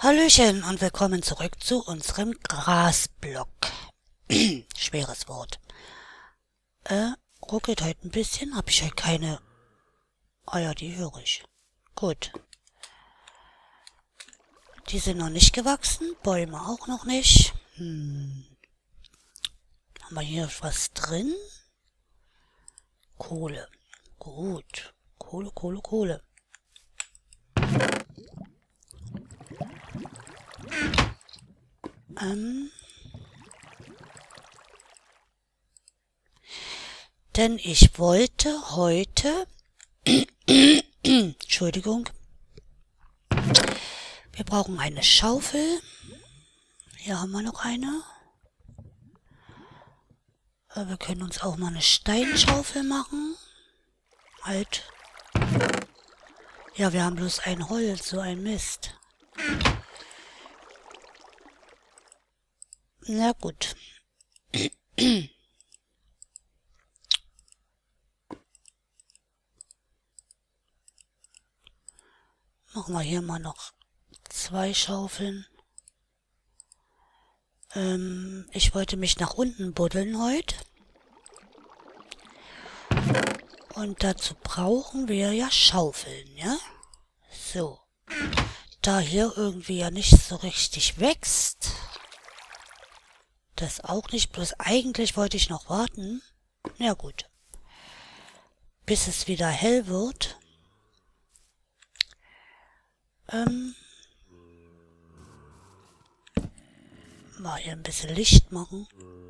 Hallöchen und willkommen zurück zu unserem Grasblock. Schweres Wort. Ruckelt heute ein bisschen. Habe ich heute keine... Ah ja, die höre ich. Gut. Die sind noch nicht gewachsen. Bäume auch noch nicht. Haben wir hier was drin? Kohle. Gut. Kohle. Denn ich wollte heute... Entschuldigung. Wir brauchen eine Schaufel. Hier haben wir noch eine. Wir können uns auch mal eine Steinschaufel machen. Halt. Ja, wir haben bloß ein Holz, so ein Mist. Na gut. Machen wir hier mal noch 2 Schaufeln. Ich wollte mich nach unten buddeln heute. Und dazu brauchen wir ja Schaufeln, ja? So. Da hier irgendwie ja nicht so richtig wächst. Das auch nicht, bloß eigentlich wollte ich noch warten. Ja gut. Bis es wieder hell wird. Mal hier ein bisschen Licht machen.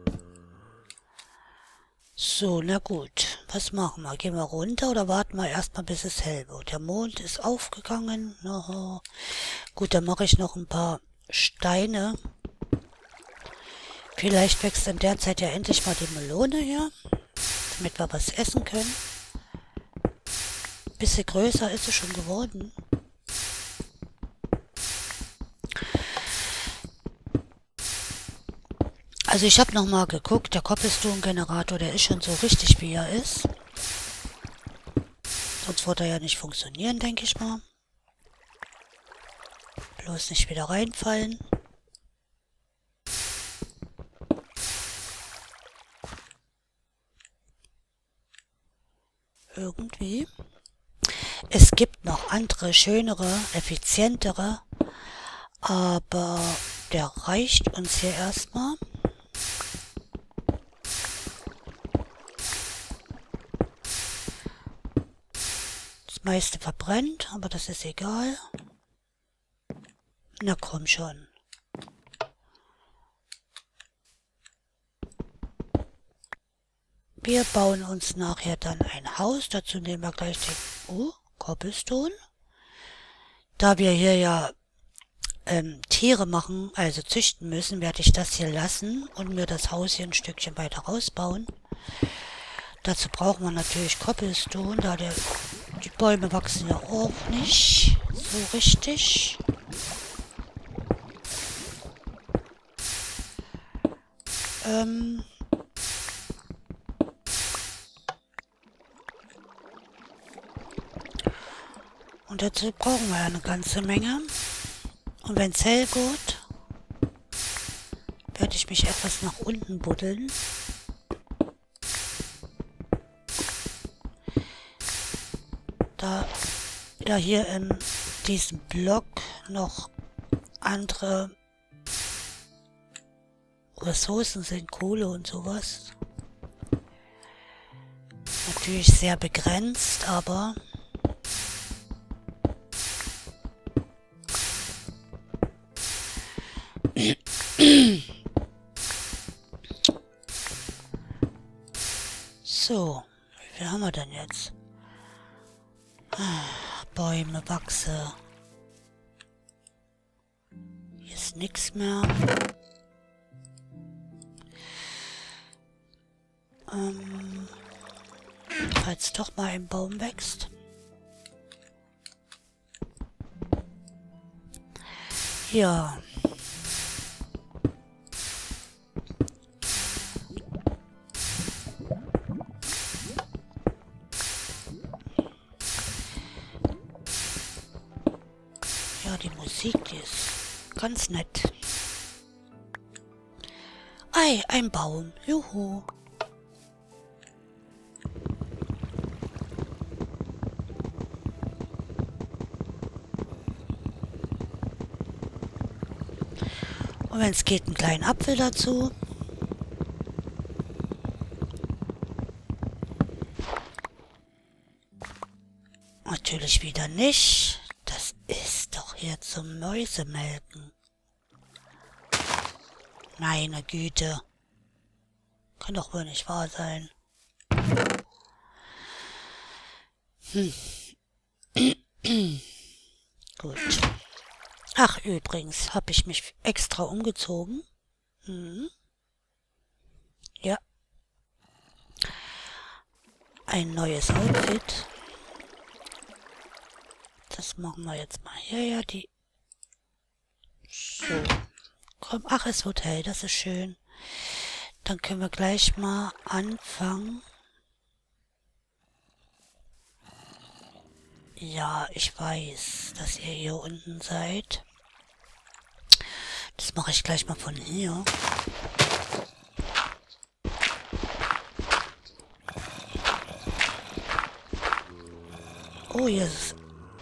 So, na gut. Was machen wir? Gehen wir runter oder warten wir erstmal, bis es hell wird? Der Mond ist aufgegangen. Oh. Gut, dann mache ich noch ein paar Steine. Vielleicht wächst in der Zeit ja endlich mal die Melone hier, damit wir was essen können. Ein bisschen größer ist sie schon geworden. Also ich habe nochmal geguckt, der Cobblestone-Generator, der ist schon so richtig, wie er ist. Sonst wird er ja nicht funktionieren, denke ich mal. Bloß nicht wieder reinfallen. Irgendwie. Es gibt noch andere, schönere, effizientere, aber der reicht uns hier erstmal. Das meiste verbrennt, aber das ist egal. Na komm schon. Wir bauen uns nachher dann ein Haus. Dazu nehmen wir gleich den Cobblestone. Da wir hier ja Tiere machen, also züchten müssen, werde ich das hier lassen und mir das Haus hier ein Stückchen weiter rausbauen. Dazu brauchen wir natürlich Cobblestone, da die Bäume wachsen ja auch nicht so richtig. Und dazu brauchen wir ja eine ganze Menge. Und wenn es hell wird, werde ich mich etwas nach unten buddeln. Da hier in diesem Block noch andere Ressourcen sind, Kohle und sowas. Natürlich sehr begrenzt, aber so, wie viel haben wir denn jetzt? Bäume wachsen. Hier ist nichts mehr. Falls doch mal ein Baum wächst. Ja. Ja, die Musik, die ist ganz nett. Ei, ein Baum. Juhu. Und wenn es geht, einen kleinen Apfel dazu. Natürlich wieder nicht. Das ist doch hier zum Mäusemelken. Meine Güte. Kann doch wohl nicht wahr sein. Gut. Ach, übrigens, habe ich mich extra umgezogen. Ja. Ein neues Outfit. Das machen wir jetzt mal hier, ja, die... So. Komm, ach, es wird hell, das ist schön. Dann können wir gleich mal anfangen. Ja, ich weiß, dass ihr hier unten seid. Das mache ich gleich mal von hier. Oh, hier ist...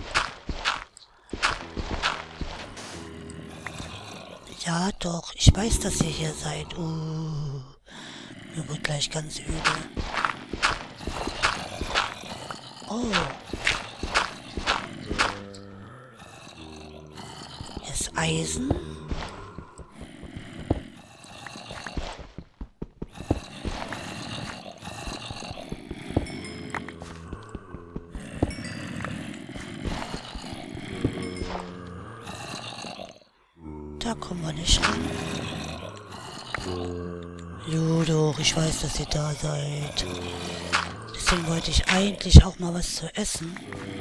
Ja, doch. Ich weiß, dass ihr hier seid. Mir wird gleich ganz übel. Oh. Hier ist Eisen. Da kommen wir nicht ran. Jo, doch, ich weiß, dass ihr da seid. Deswegen wollte ich eigentlich auch mal was zu essen.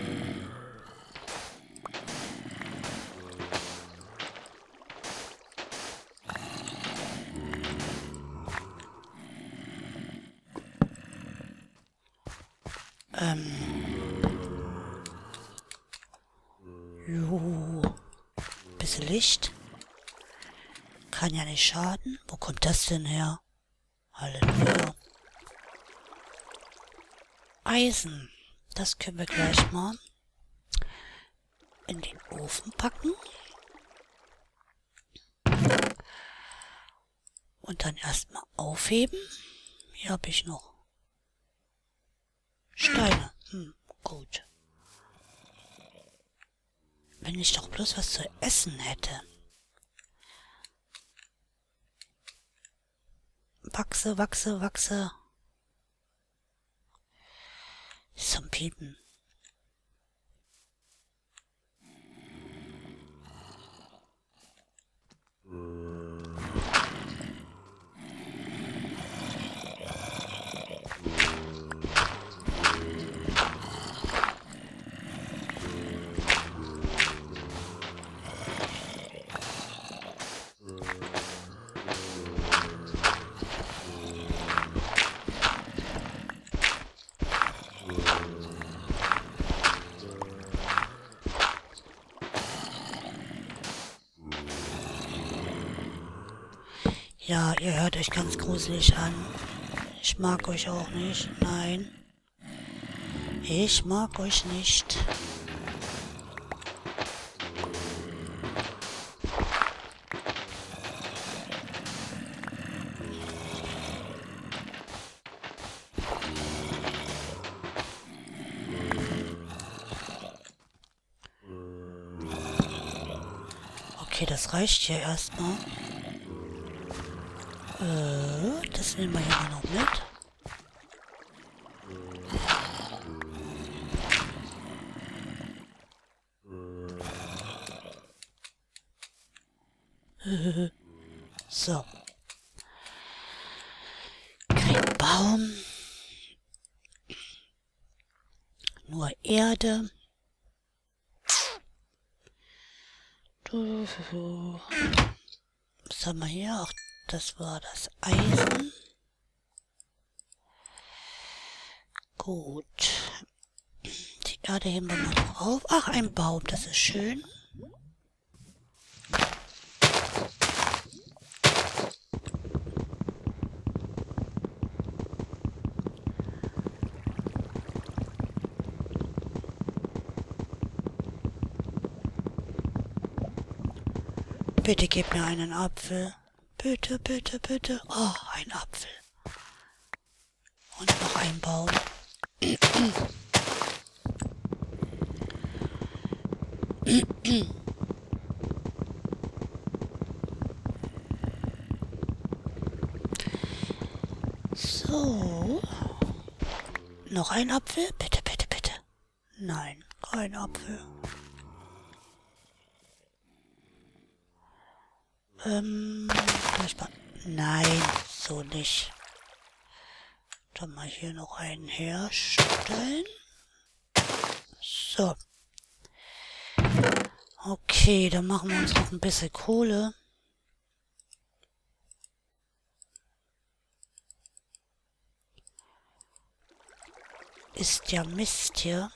Jo. Bisschen Licht. Kann ja nicht schaden. Wo kommt das denn her? Halleluja. Eisen. Das können wir gleich mal in den Ofen packen. Und dann erstmal aufheben. Hier habe ich noch Steine. Gut. Wenn ich doch bloß was zu essen hätte. Wachse, wachse, wachse. Ist zum Piepen. Ja, ihr hört euch ganz gruselig an. Ich mag euch auch nicht. Nein. Ich mag euch nicht. Okay, das reicht hier erstmal. Das nehmen wir hier mal noch mit. So. Kein Baum. Nur Erde. Was haben wir hier? Ach, das war das Eisen. Gut. Die Erde heben wir mal noch auf. Ach, ein Baum, das ist schön. Bitte gib mir einen Apfel. Bitte, bitte, bitte. Oh, ein Apfel. Und noch ein Baum. So. Noch ein Apfel? Bitte, bitte, bitte. Nein, kein Apfel. Vielleicht mal. Nein, so nicht. Dann mal hier noch einen herstellen. So. Okay, dann machen wir uns noch ein bisschen Kohle. Ist ja Mist hier.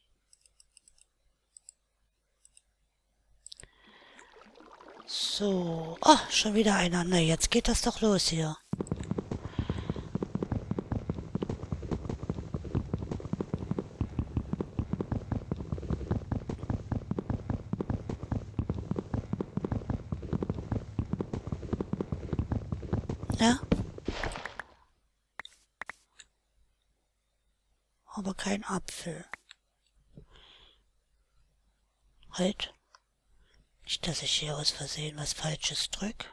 So. Ah, schon wieder einer. Na, jetzt geht das doch los hier. Ja? Aber kein Apfel. Halt. Nicht, dass ich hier aus Versehen was Falsches drück.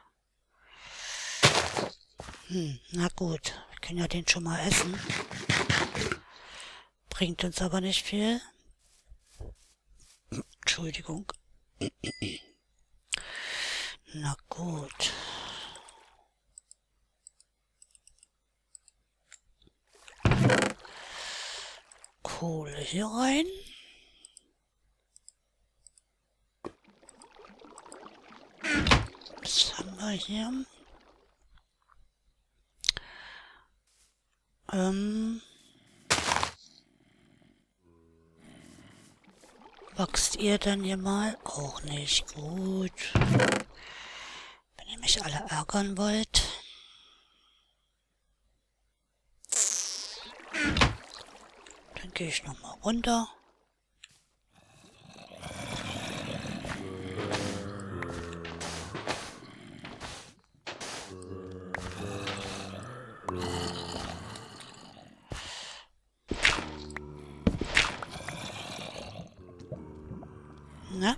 Na gut. Wir können ja den schon mal essen. Bringt uns aber nicht viel. Entschuldigung. Na gut. Kohle hier rein. Was haben wir hier? Wachst ihr denn hier mal? Auch nicht. Gut. Wenn ihr mich alle ärgern wollt. Dann gehe ich nochmal runter. Na?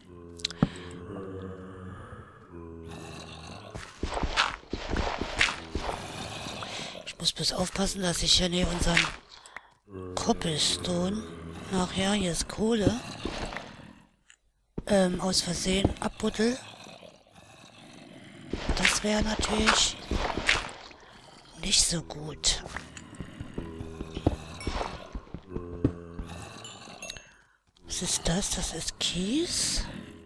Ich muss bloß aufpassen, dass ich hier nicht unseren Cobblestone nachher, hier ist Kohle, aus Versehen abbuddel. Das wäre natürlich nicht so gut. Was ist das? Das ist Kies.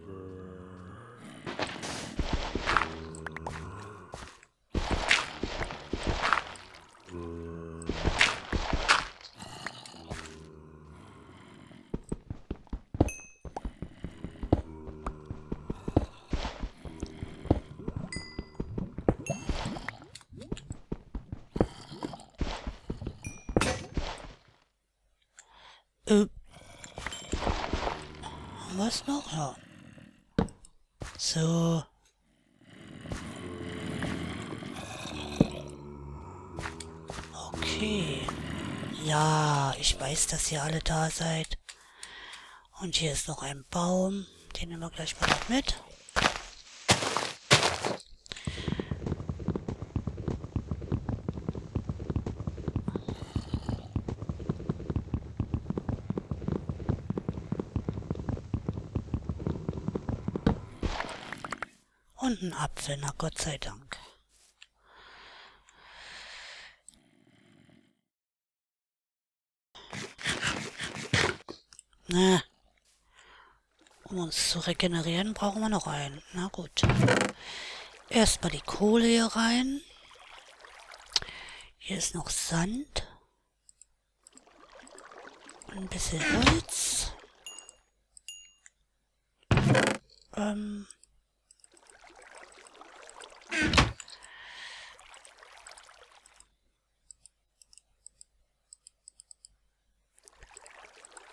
Was noch? Ja. So. Okay. Ja, ich weiß, dass ihr alle da seid. Und hier ist noch ein Baum. Den nehmen wir gleich mal noch mit. Und ein Apfel, na Gott sei Dank. Na, um uns zu regenerieren, brauchen wir noch einen. Na gut. Erstmal die Kohle hier rein. Hier ist noch Sand. Und ein bisschen Holz.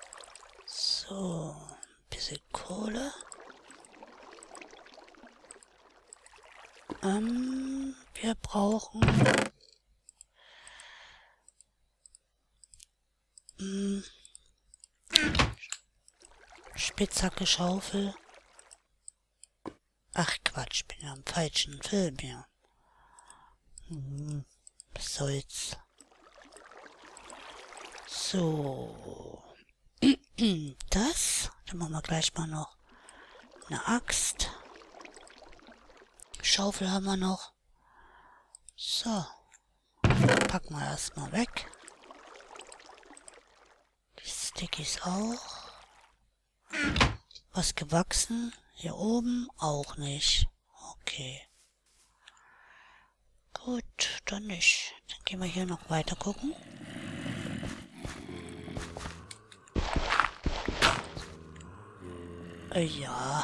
So, ein bisschen Kohle. Wir brauchen Spitzhacke, Schaufel. Ach Quatsch, bin ja im falschen Film hier. Was soll's. So. Dann machen wir gleich mal noch eine Axt. Schaufel haben wir noch. So. Packen wir erstmal weg. Die Stickies auch. Was gewachsen? Hier oben auch nicht. Okay. Gut, dann nicht. Dann gehen wir hier noch weiter gucken. Ja.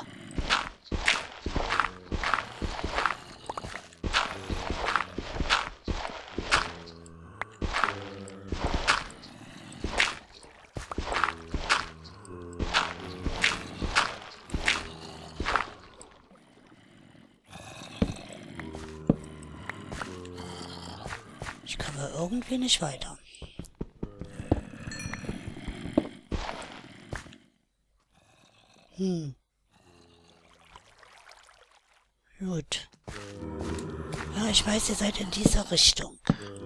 Ich komme irgendwie nicht weiter. Gut. Ja, ich weiß, ihr seid in dieser Richtung.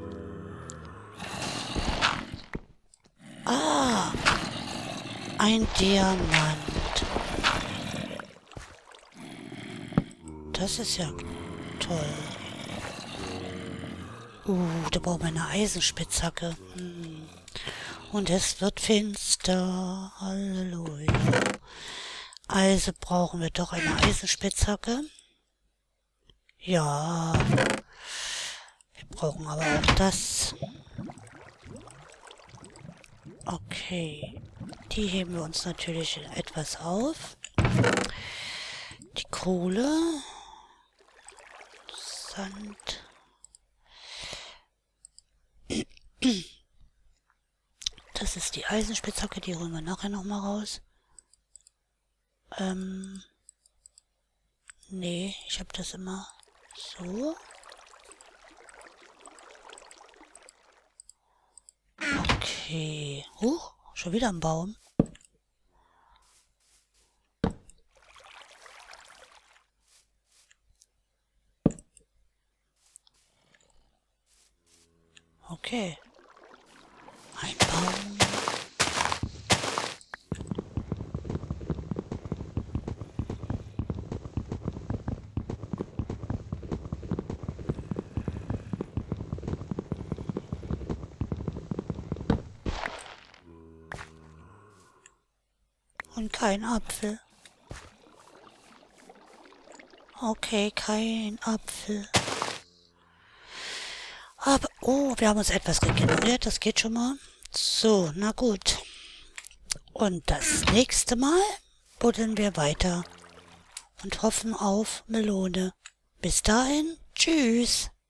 Ah! Ein Diamant. Das ist ja toll. Da brauchen wir eine Eisenspitzhacke. Und es wird finster. Halleluja. Also brauchen wir doch eine Eisenspitzhacke. Ja. Wir brauchen aber auch das. Okay. Die heben wir uns natürlich etwas auf. Die Kohle. Sand. Das ist die Eisenspitzhacke, die holen wir nachher nochmal raus. Nee, ich habe das immer so. Okay. Schon wieder ein Baum. Okay. Ein Baum. Und kein Apfel. Okay, kein Apfel. Aber, oh, wir haben uns etwas regeneriert, das geht schon mal. So, na gut. Und das nächste Mal buddeln wir weiter und hoffen auf Melone. Bis dahin, tschüss.